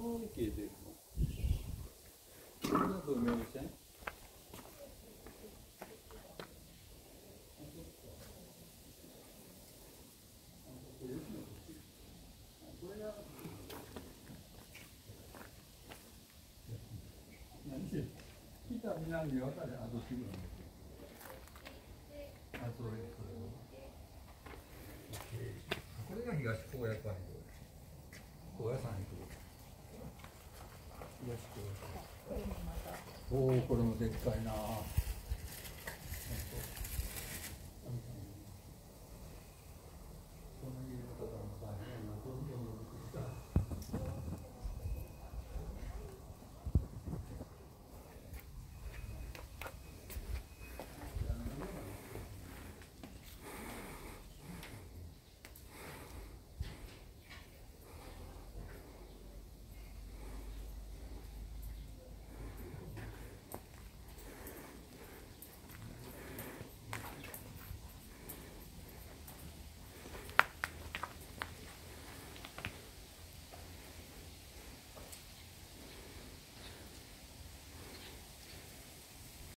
이렇게 돼 있고. 하나 더 매우세? kita bilang dia tak ada atau sini. Atau itu. これが東高野館高野山行く。東高野館。おお、これもでっかいな。